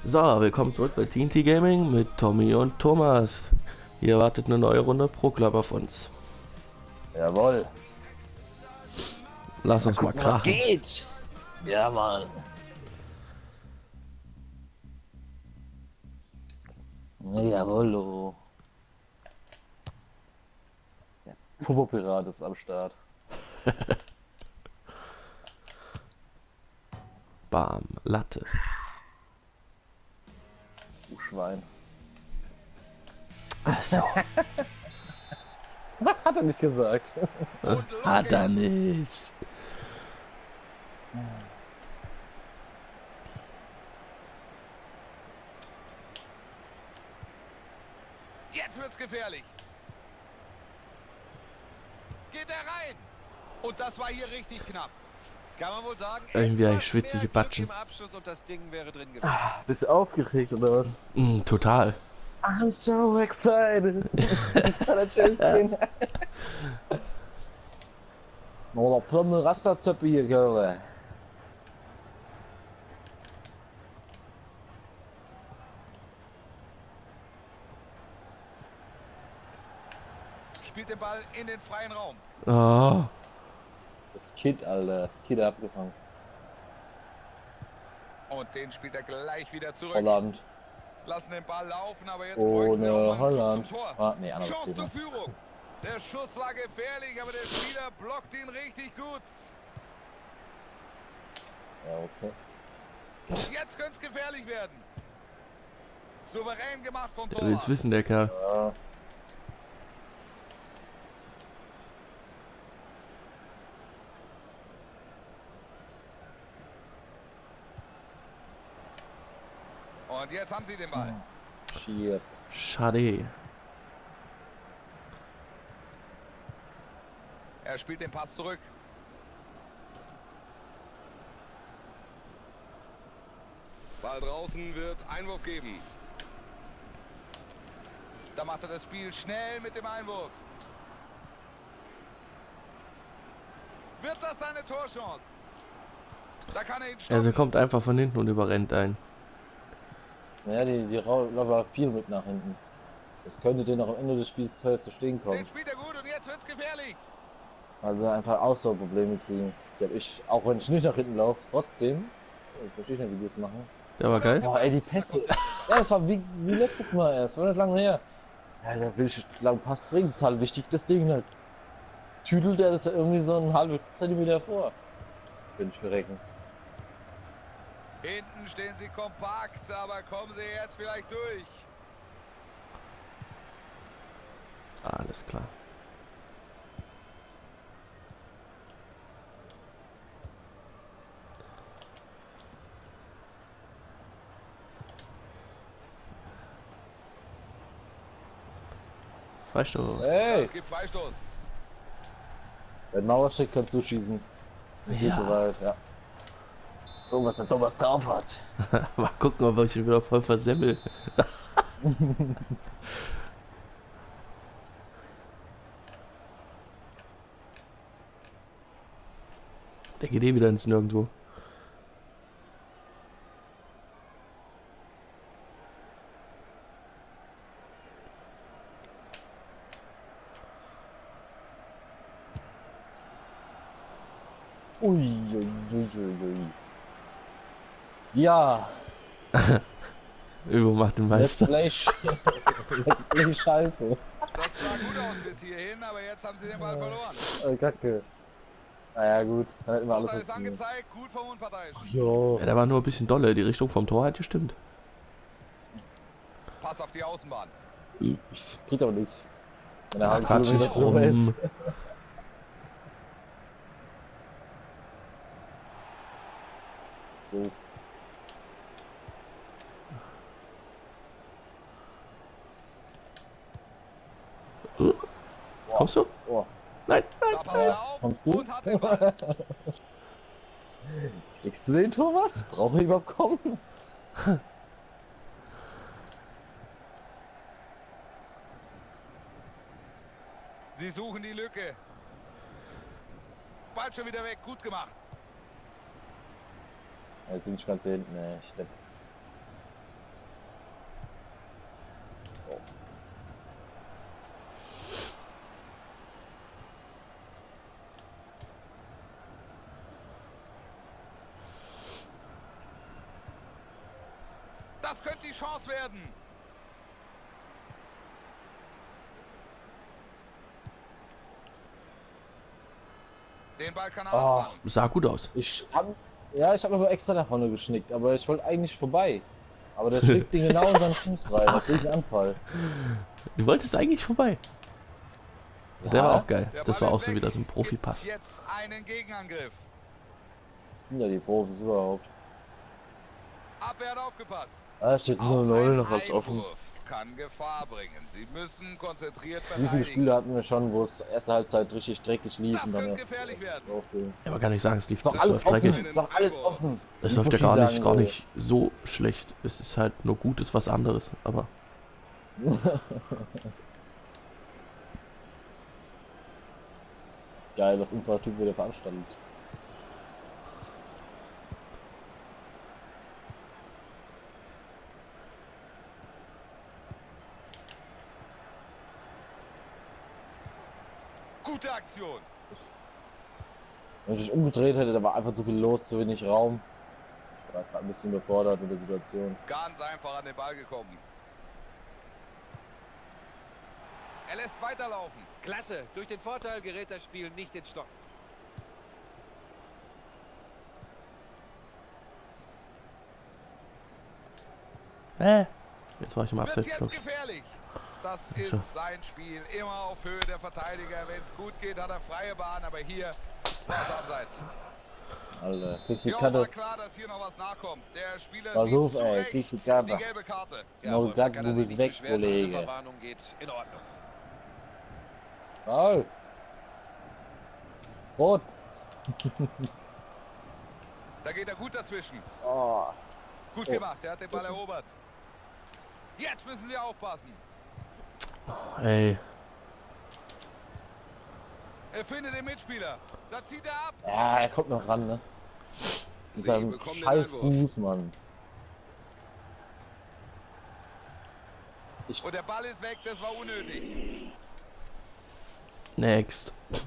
So, willkommen zurück bei TNT Gaming mit Tommy und Thomas. Hier wartet eine neue Runde Pro Club auf uns. Jawohl. Lass uns mal Gucken, was krachen. geht. Ja, Mann. Jawollo. Der Popo-Pirat ist am Start. Bam, Latte. Du Schwein. Achso, Hat er nicht gesagt. hat er nicht. Jetzt wird's gefährlich. Geht er rein? Und das war hier richtig knapp. Kann man wohl sagen, Irgendwie habe ich etwas schwitzige mehr Glück Batschen. im Abschluss und das Ding wäre drin gewesen. Bist du aufgeregt oder was? Total. I'm so excited. Allerschönsten. Oh, der blonde Rasterzöpfe hier, Girl. Spielt den Ball in den freien Raum. Oh, Das Kid, Alter. Kid abgefangen. Und den spielt er gleich wieder zurück. Holland. Lassen den Ball laufen, aber jetzt bräuchten sie Ohne auch mal einen Holland. Zug zum Tor. Ah, nee, anderes Schuss Thema. zur Führung. Der Schuss war gefährlich, aber der Spieler blockt ihn richtig gut. Ja, okay. Jetzt könnte es gefährlich werden. Souverän gemacht vom der will's Torwart. wissen, der Kerl. Ja. Und jetzt haben sie den Ball. Shit. Schade. Er spielt den Pass zurück. Ball draußen, wird Einwurf geben. Da macht er das Spiel schnell mit dem Einwurf. Wird das seine Torchance? Da kann er ihn stoppen. Also er kommt einfach von hinten und überrennt einen. Naja, die laufen viel mit nach hinten. Das könnte denen auch am Ende des Spiels zu stehen Den kommen. spielt er gut und jetzt wird's gefährlich. Also einfach Ausdauerprobleme kriegen. Die hab ich, auch wenn ich nicht nach hinten laufe, trotzdem. Ich verstehe nicht, wie die das machen. Der war geil. Boah, ey, die Pässe. Ja, das war wie letztes Mal erst. War nicht lange her. Ja, da will ich lang Pass bringen. Total wichtig, das Ding halt. Tüdelt er das ja irgendwie so einen halben Zentimeter vor. Bin ich verrecken. Hinten stehen sie kompakt, aber kommen sie jetzt vielleicht durch. Alles klar. Freistoß. Hey! Es gibt Freistoß. Wenn Mauer steckt, kannst du schießen. Nicht geht so weit, ja. Guck, was der Thomas drauf hat. Mal gucken, ob ich ihn wieder voll versemmel. Der geht eh wieder ins Nirgendwo. Ui, ui, ui, ui, ui. Ja, Übung macht den Let's Meister. Play, Let's Play Scheiße. Das sah gut aus bis hierhin, aber jetzt haben sie den Ball verloren. Kacke. Naja, gut, dann hätten wir alles Vorteil ist funktioniert. angezeigt, gut vom Unparteiischen. Jo. Ja, der war nur ein bisschen dolle. Die Richtung vom Tor hat gestimmt. Pass auf die Außenbahn. Kriegt aber nichts. Wenn er Ja, halb quatsch Kilometer nicht drüber rum. ist. So. Kommst du? Oh, Nein, Da nein. passt er auf kommst du? und hat den Ball. Kriegst du den, Thomas? Brauche ich überhaupt kommen? Sie suchen die Lücke. Ball schon wieder weg, gut gemacht. Jetzt bin ich ganz hinten, ey. Ich Das könnte die Chance werden. Den Ball kann er Oh. abfangen. Sah gut aus. Ich habe aber extra nach vorne geschnickt, aber ich wollte eigentlich vorbei. Aber der schlägt den genau in seinen Fuß rein. Das ist ein Anfall. Du wolltest eigentlich vorbei. Der Ja. war auch geil. Der Das Ball war auch ist so weg. wieder so ein Profipass. Gibt's jetzt einen Gegenangriff. Sind ja die Profis überhaupt. Abwehr hat aufgepasst. Da steht Auch 0-0 ein noch was offen. Einwurf kann Gefahr bringen. Sie müssen konzentriert Wie viele verteidigen. Spiele hatten wir schon, wo es erste Halbzeit richtig dreckig lief Das und dann könnte erst gefährlich werden. rausgehen. Ja, aber kann nicht sagen, es lief Ist doch das alles läuft offen. dreckig. Ist doch alles offen. Es Wie läuft ja Buschi sagen gar würde. nicht so schlecht. Es ist halt nur gut, ist was anderes. Aber Geil, dass unser Typ wieder veranstaltet. Gute Aktion. Wenn ich umgedreht hätte, da war einfach zu viel los, zu wenig Raum. War grad ein bisschen überfordert mit der Situation. Ganz einfach an den Ball gekommen. Er lässt weiterlaufen. Klasse, durch den Vorteil gerät das Spiel nicht ins Stocken. jetzt war ich im Wird's Abseits, jetzt glaube ich. gefährlich. Das ist So. sein Spiel. Immer auf Höhe der Verteidiger. Wenn es gut geht, hat er freie Bahn. Aber hier war es abseits. Alter, kriegst die Ja, war Karte. klar, dass hier noch was nachkommt. Der Spieler Pass sieht auf, zu ey, Recht kriegst die Karte. die gelbe Karte. No, Wolf, Gott, kann du er sich bist nicht weg, beschweren. Diese Kollege. Verwarnung geht in Ordnung. Paul! Rot! Da geht er gut dazwischen. Oh. Gut gemacht, er hat den Ball erobert. Jetzt müssen sie aufpassen. Ey, Er findet den Mitspieler. Da zieht er ab. Ja, er kommt noch ran, ne? Mit Sie seinem bekommen den scheiß Einwurf. Fuß, Mann. Und der Ball ist weg, das war unnötig. next.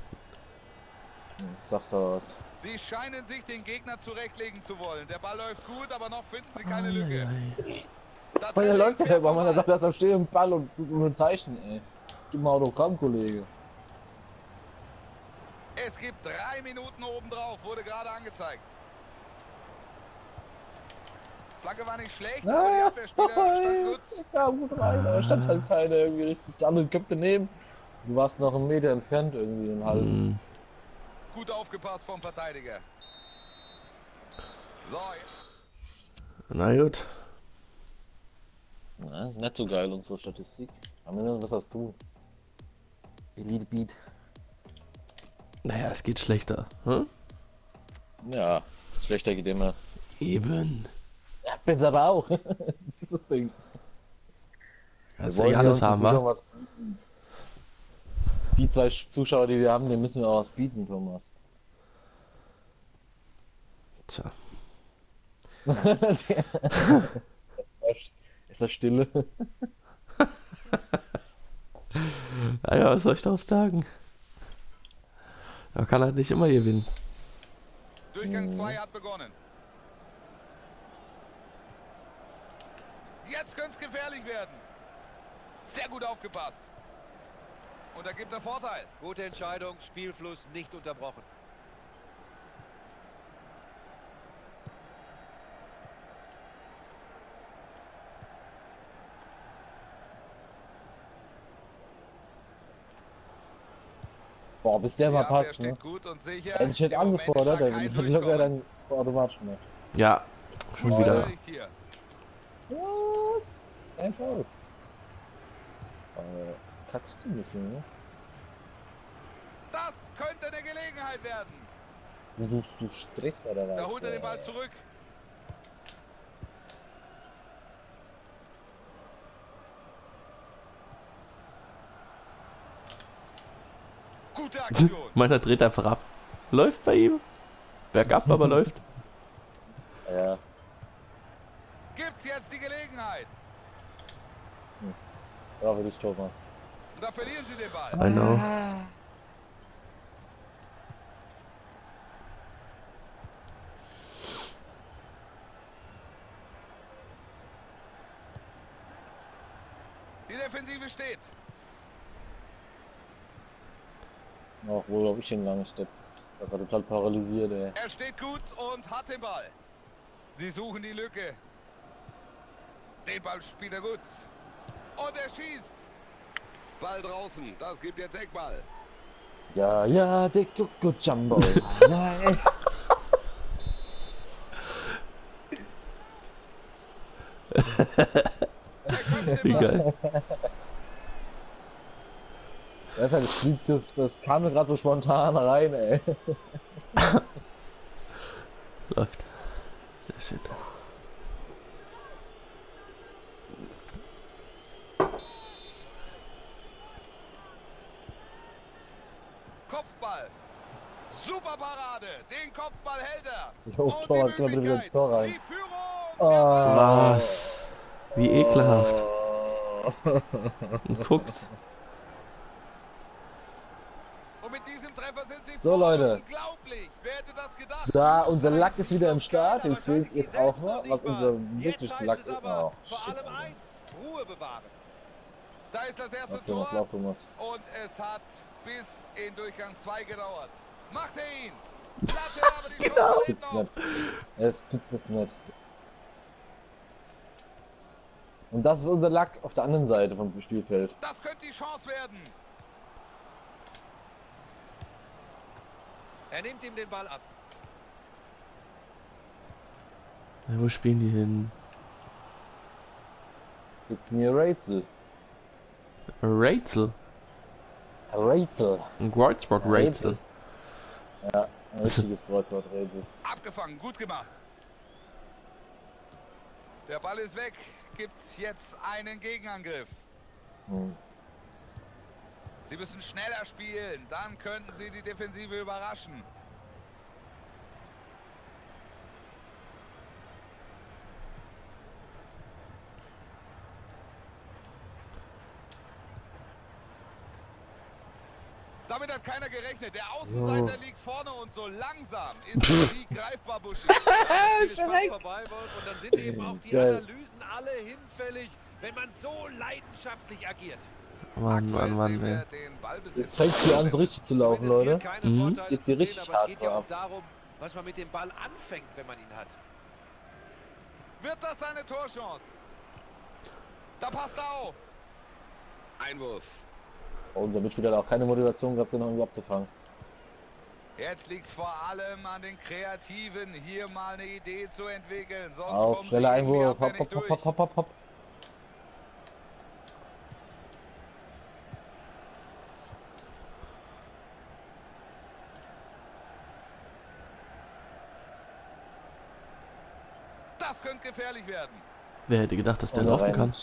Ich sag's doch was. Sie scheinen sich den Gegner zurechtlegen zu wollen. Der Ball läuft gut, aber noch finden sie keine Lücke. Da Weil der trennt läuft der ja immer, man, er vorbei. sagt, er ist am stehenden Ball und tut nur ein Zeichen, ey. Gib mal Autogramm, Kollege. Es gibt 3 Minuten obendrauf, wurde gerade angezeigt. Flanke war nicht schlecht, aber die Abwehrspieler standen gut. Ja, gut rein, aber stand halt keiner irgendwie richtig. Der andere köpfte neben. Du warst noch einen Meter entfernt irgendwie, einen halben. Hm, Gut aufgepasst vom Verteidiger. So, na gut. Ja, ist nicht so geil, unsere Statistik. Aber wir müssen was das tun. Elite Beat. Naja, es geht schlechter. Hm? Ja, schlechter geht immer. Eben. Ja, besser aber auch. Das ist das Ding. Kannst Wir du ja wollen alles ja uns haben, den Zuschauern wa? was bieten. Die 2 Zuschauer, die wir haben, denen müssen wir auch was bieten, Thomas. Tja. Ist er stille? Naja, was soll ich daraus sagen? Man kann halt nicht immer gewinnen. Durchgang 2 hat begonnen. Jetzt könnte es gefährlich werden. Sehr gut aufgepasst. Und da gibt er Vorteil. Gute Entscheidung, Spielfluss nicht unterbrochen. Boah, bis der Die mal Abwehr passt, steht ne? gut und sicher. Hätte ich nicht Im Moment angefordert, war dann kein hätte ich locker Durchkommen. dann automatisch gemacht. Ja, schon Gut wieder. verteidigt hier. Was? Ein Foul. Kackst du nicht, Junge? Das könnte eine Gelegenheit werden. Du Stress oder was? Da holt er den Ball zurück. Gute Aktion. Meiner dreht einfach ab. Läuft bei ihm. Bergab, aber läuft. Ja, Gibt's jetzt die Gelegenheit. ja, für dich, Thomas. Und da verlieren sie den Ball. I know. Defensive steht. Auch wohl, ob ich ihn lang stepp. Da war total paralysiert, ey. Er steht gut und hat den Ball. Sie suchen die Lücke. Den Ball spielt er gut. Und er schießt. Ball draußen, das gibt jetzt Eckball. Ja, ja, der Coco Jumbo. Nein. Er köpft Wie den Ball. geil. Das kam mir gerade so spontan rein, ey. Läuft. Sehr schön. Kopfball. Super Parade. Den Kopfball hält er. Jo, Und die Torwart, geh mal bitte wieder ins Möglichkeit. Tor rein. Die Führung. Was? Wie ekelhaft. Ein Fuchs. Und mit diesem Treffer sind sie So, vorne. Leute. Unglaublich. Wer hätte das gedacht? Da, unser Lack ist wieder im Start. Jetzt seht ihr es Wahrscheinlich auch sie mal, selbst was noch unser nicht mal. wirkliches Jetzt Lack heißt es ist. aber Oh, vor shit. allem eins, Ruhe bewahren. Da ist das erste Lauf, Thomas, Tor. lauf, Thomas. Und es hat bis in Durchgang 2 gedauert. Macht er ihn. Latte, aber die Chance lebt Gibt's noch. nicht. Es gibt es nicht. Und das ist unser Lack auf der anderen Seite vom Spielfeld. Das könnte die Chance werden. Er nimmt ihm den Ball ab. Ja, wo spielen die hin? It's mir Rätsel. Rätsel. Rätsel. Ein Kreuzworträtsel. Ja, ein richtiges Kreuzworträtsel. Abgefangen, gut gemacht. Der Ball ist weg. Gibt's jetzt einen Gegenangriff. Hm. Sie müssen schneller spielen, dann könnten sie die Defensive überraschen. Damit hat keiner gerechnet. Der Außenseiter liegt vorne und so langsam ist der Sieg greifbar, Buschi. Das Spiel ist fast vorbei, Wolf. Und dann sind eben auch die Geil. Analysen alle hinfällig, wenn man so leidenschaftlich agiert. Mann, Aktuell Mann, Mann, sehen wir ey. den Ballbesitz. Jetzt fängt sie an, richtig zu laufen, Zumindest Leute. hier keine Mhm. Vorteile Geht zu hier sehen, richtig aber es geht ja hart auch darum, was man mit dem Ball anfängt, wenn man ihn hat. Wird das eine Torchance? Da passt er auf. Einwurf. Unser Mitspieler hat auch keine Motivation gehabt, den noch irgendwie abzufangen. Jetzt liegt es vor allem an den Kreativen, hier mal eine Idee zu entwickeln. Sonst Auf, kommen schneller sie in die Einwurf. Abwehr Hopp, nicht hopp, hopp, durch. hopp, hopp, hopp. Das könnte gefährlich werden. Wer hätte gedacht, dass der Und er laufen kann?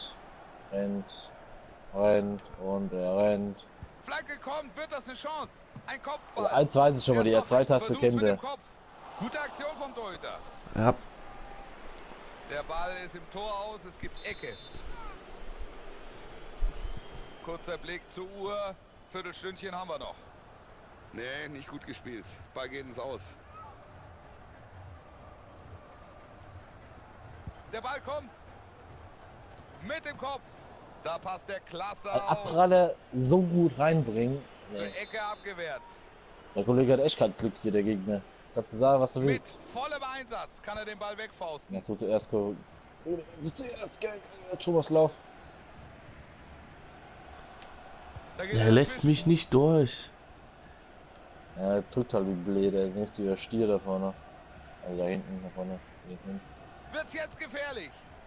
Rennt und er rennt. Flanke kommt, wird das eine Chance? Ein Kopfball. Eins weiß ich schon mal, die R2-Taste Versucht's kennt mit er. dem Kopf. Gute Aktion vom Torhüter. Ja. Der Ball ist im Tor aus, es gibt Ecke. Kurzer Blick zur Uhr, Viertelstündchen haben wir noch. Nee, nicht gut gespielt. Ball geht ins Aus. Der Ball kommt. Mit dem Kopf. Da passt der klasse Ein auf. Abpraller so gut reinbringen. Zur Nee. Ecke abgewehrt. Der Kollege hat echt kein Glück hier, der Gegner. Kannst du sagen, was du Mit willst. vollem Einsatz kann er den Ball wegfausten. Ja, so zuerst Thomas Lauf. Da geht Er lässt dazwischen. mich nicht durch. Ja, er tut halt wie blöd, er nimmt der Stier da vorne. Also da hinten da vorne. Den nimmst. Wird's jetzt gefährlich.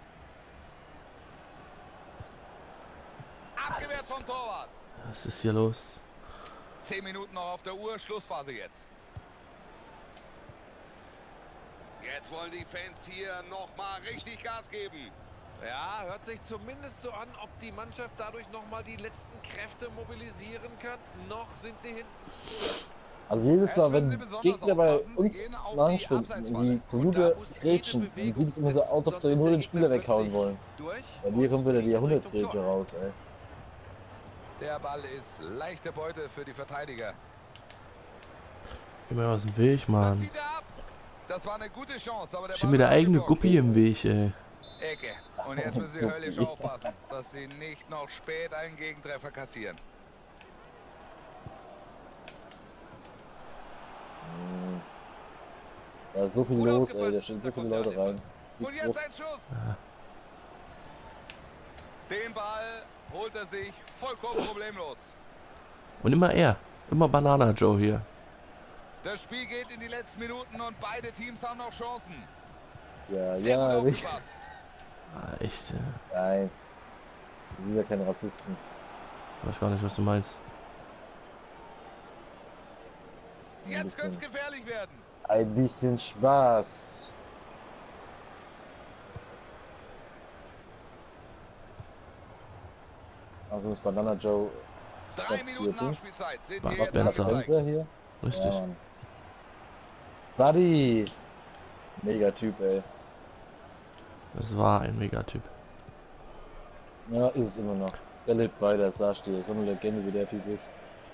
Abgewehrt vom Torwart. Was ist hier los? 10 Minuten noch auf der Uhr, Schlussphase jetzt. Jetzt wollen die Fans hier nochmal richtig Gas geben. Ja, hört sich zumindest so an, ob die Mannschaft dadurch nochmal die letzten Kräfte mobilisieren kann. Noch sind sie hinten. Also jedes Jetzt Mal, müssen Sie wenn besonders Gegner bei aufpassen, Sie uns gehen auf die nachspielen, Abseitsfalle. die Und da Computer muss jede grätschen, dann Bewegung sieht es immer so sitzen, aus, als ob sonst sie ist nur der den Spieler Gegner weghauen plötzlich wollen. Durch Bei mir kommt wieder zieht die in Richtung Jahrhundertgrätsche Tor. raus, ey. Der Ball ist leichte Beute für die Verteidiger. Geh mir aus dem Weg, Dann Mann. zieht er ab. Das war eine gute Chance, aber der Steht Ball mir der wird eigene abgeblockt. Guppi im Weg, ey. Ecke. Und jetzt müssen sie höllisch aufpassen, dass sie nicht noch spät einen Gegentreffer kassieren. Da ist so viel Gut los, ey, aufgepasst, da stehen so der viele Leute rein. Und jetzt ein Schuss. Den Ball holt er sich vollkommen problemlos. Und immer er. Immer Banana Joe hier. Das Spiel geht in die letzten Minuten und beide Teams haben noch Chancen. Ja, Sehr ja, gut richtig. aufgepasst. Ah, echt, Nein. Wir sind ja keine Rassisten. ich weiß gar nicht, was du meinst. Jetzt könnte es gefährlich werden. Ein bisschen Spaß. Also ist Banana Joe 3 Minuten Nachspielzeit sind Bud hier jetzt Spencer. angezeigt. Spencer hier. Richtig. Ja, Mann. Buddy. Mega Typ, ey. Das war ein Megatyp. Ja, ist es immer noch. Der lebt weiter, sagst du dir. So eine Legende wie der Typ ist.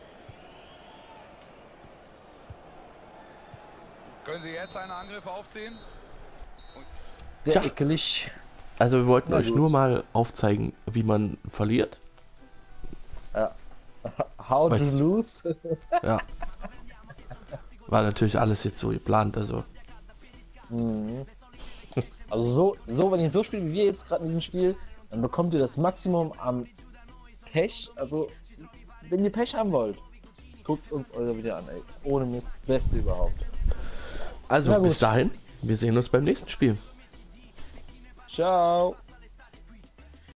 Können Sie jetzt einen Angriff aufziehen? Sehr Tja. ekelig. Also wir wollten Na euch gut. nur mal aufzeigen, wie man verliert. Ja. How to Weiß- lose? Ja. War natürlich alles jetzt so geplant, also. Mhm. Also so, wenn ihr so spielt wie wir jetzt gerade in diesem Spiel, dann bekommt ihr das Maximum am Pech. Also, wenn ihr Pech haben wollt, guckt uns eure Video an, ey. Ohne Mist, Beste überhaupt. Also Na gut. bis dahin, wir sehen uns beim nächsten Spiel. Ciao.